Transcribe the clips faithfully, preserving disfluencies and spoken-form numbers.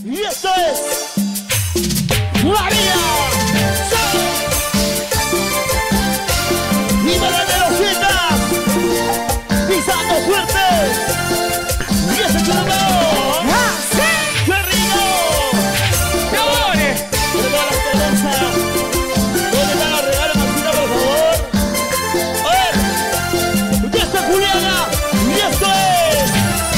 Y esto es María. Y para de los cientas, pisando fuerte. Y ese churro. ¡Ah, sí! ¡Qué rico! ¡Qué bueno! De todas las cervezas. ¿Dónde están los regalos, Marcina, por favor? A ver. Y esto es Juliana. Y esto es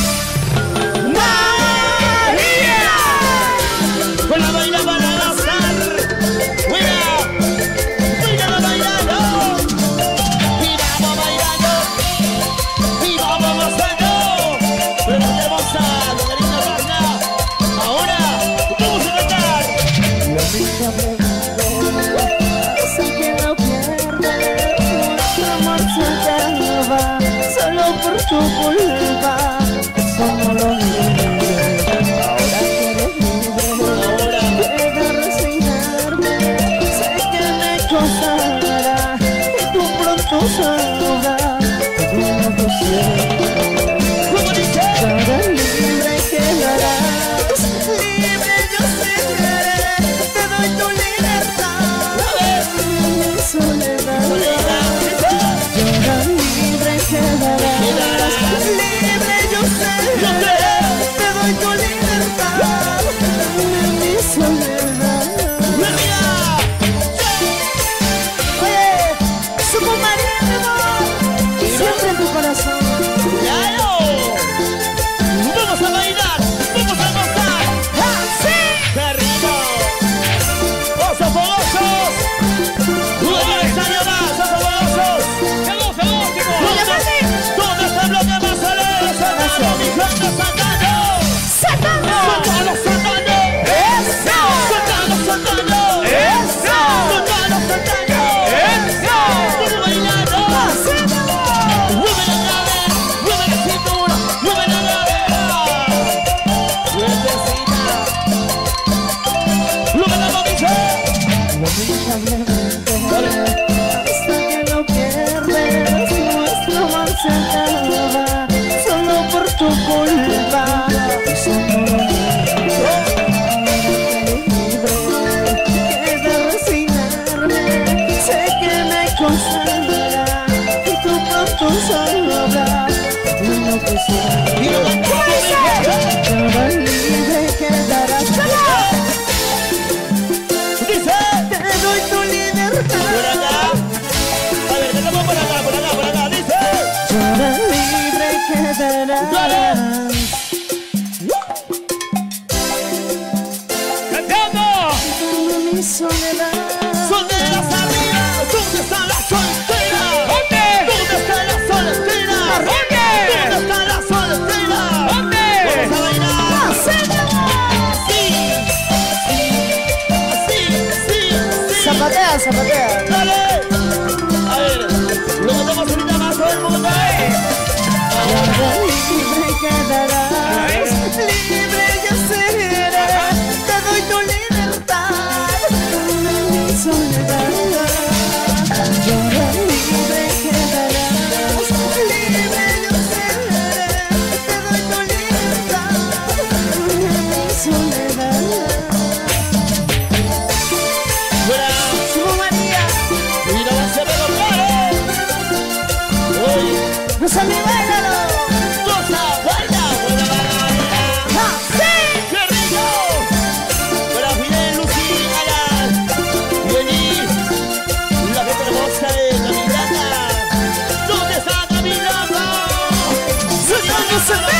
María. Con la baila para gozar. ¡Mira! ¡Mira bailando! ¡Y vamos bailando! ¡Y vamos gozando! ¡Pero qué hermosa! ¡Qué linda Marina! Ahora vamos a cantar. La misma pregunta, sé que no pierdes, nuestro amor se acaba, solo por tu culpa, eso no lo olvides. Ahora que eres libre, puedo resignarme, sé que me costará y tú pronto sabrás todo lo que siento. ¿Cómo dice? Ahora libre quedarás, libre yo seré, te doy tu libertad, mi soledad. Ahora libre quedarás, libre yo seré, te doy tu libertad, mi soledad. Oye, somos María, mi amor, siempre en tu corazón. ¡Claro! ¡Vamos a bailar! ¡Vamos a gozar! ¡Ah, sí! ¡Qué rico! ¡Osos fogosos! ¡Un estadio más! ¡Osos fogosos! ¡Llegó, llegó, último! ¿Dónde está el bloque más alegre? ¡Sacando, mi gente, sacando! ¡Sacando! ¡Sacando, sacando! ¡Eso! ¡Sacando, sacando! ¡Eso! ¡Sacando, sacando! ¡Eso! ¡Vamos bailando! ¡Mueve la cadera! ¡Mueve la cintura! ¡Mueve la cadera! ¡Suertecita! ¡Mueve la mamita! Lamentablemente, hasta que lo pierdes, nuestro amor se acaba, solo por tu culpa. Eso no lo olvides. Libre, queda resignarme, sé que me costará y tú pronto sabrás todo lo que siento. ¡Y lo cantamos, Ahora libre quedarás. dice! Te doy tu libertad. Por acá. A ver, cantamos por acá, por acá, por acá. Dice. Ahora libre quedarás. ¡Cantando! Mi soledad. ¡Solteras arriba! ¿Dónde está la soltera? ¿Dónde? ¿Dónde está la soltera? ¿Dónde? ¿Dónde está la soltera? ¿Dónde? Vamos a bailar. Sí, sí, sí, sí. Zapatea, zapatea. ¡Dale! A ver, lo cantamos ahorita más todo el mundo. Ahora libre quedarás. Libre yo seré. Te doy tu libertad. Mi soledad. Ahora libre quedarás. Libre yo seré. Te doy tu libertad. Mi soledad. ¡Fuera! Somos María. ¡Y no va a ser de los pares! ¡Uy! Rosa, mi bailalo. ¡Cosa! ¡Baila! ¡Buena baila! ¡Ah, sí! ¡Qué rico! Para Fidel, Lucy, Alan, Jenny, la gente hermosa de Camilana. ¿Dónde está Camilana? ¡Sacando, sacando!